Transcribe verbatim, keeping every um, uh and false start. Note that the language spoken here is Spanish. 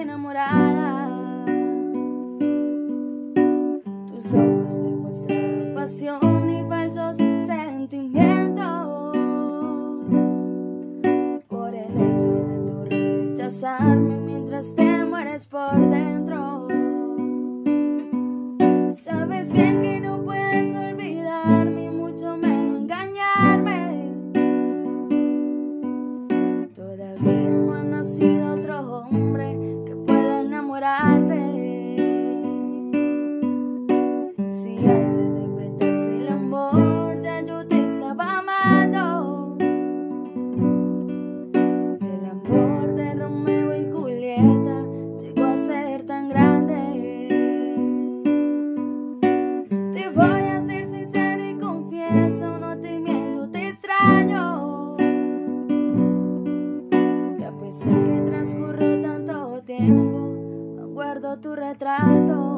enamorada. Tus ojos demuestran pasión y falsos sentimientos por el hecho de tu rechazarme mientras te mueres por dentro. Sabes bien que no puedes olvidarme, mucho menos engañarme. Todavía no ha nacido otro hombre que pueda enamorarte. Si antes de inventarse el amor ya yo te estaba amando, el amor de Romeo y Julieta llegó a ser tan grande. Te voy a ser sincero y confieso, no te miento, te extraño. A pesar que transcurrió tanto tiempo, aún guardo tu retrato.